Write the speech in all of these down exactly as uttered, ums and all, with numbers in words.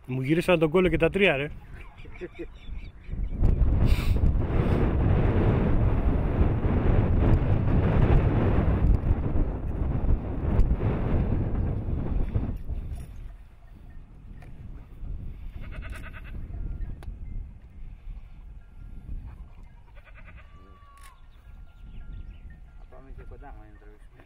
Μου γύρισαν τον κόλλο και τα τρία, ρε. Πάμε και κοντά μα είναι τραβήσουμε.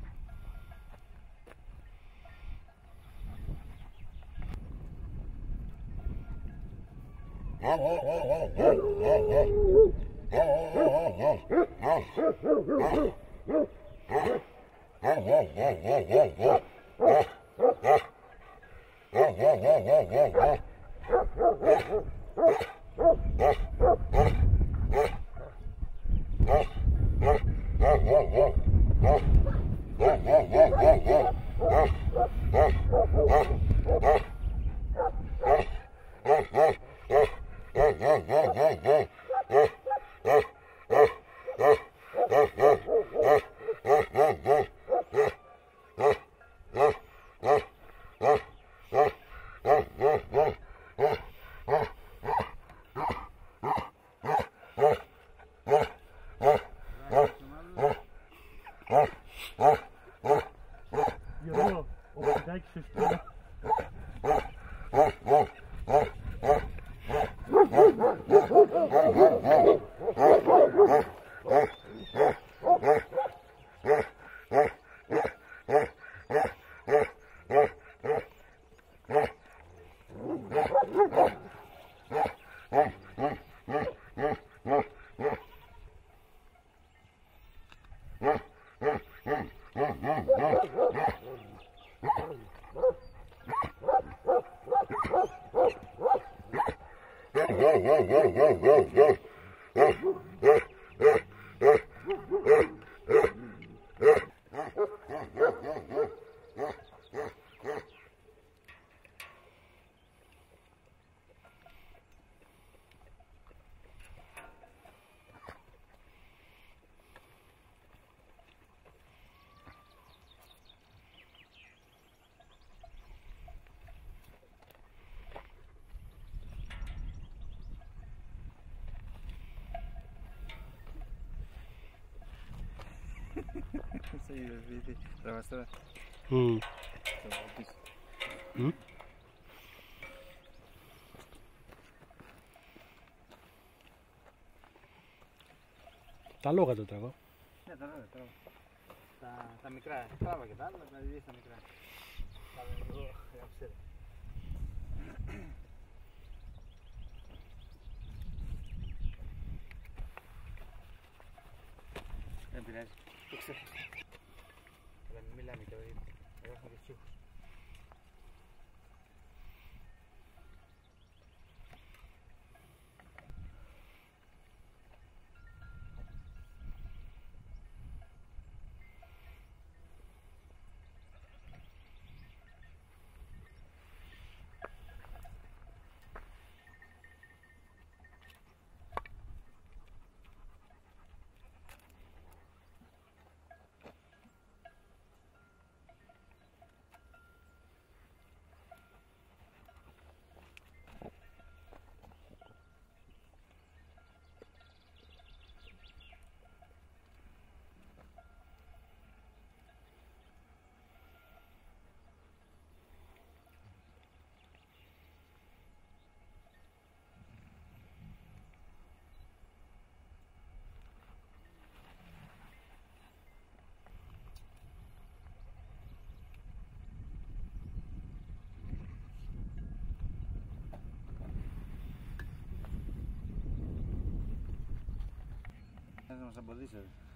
Γιώργο, ο Φιδάκης σου στείλα. Σε είδες βίντεο, τραβάς τώρα. Μμμ. Το πίσω. Μμ. Τα λόγα το τραβάω. Ναι, τα λόγα, τραβά. Τα, τα μικρά, τράβα και τα άλλα, τα δεις τα μικρά. Τα λέω εγώ, γράψε. Δεν πειράζει, το ξέρω. Αλλά μην μιλάμε και εδώ, εδώ έχουμε και τσίχους. Θα μας εμποδίσετε.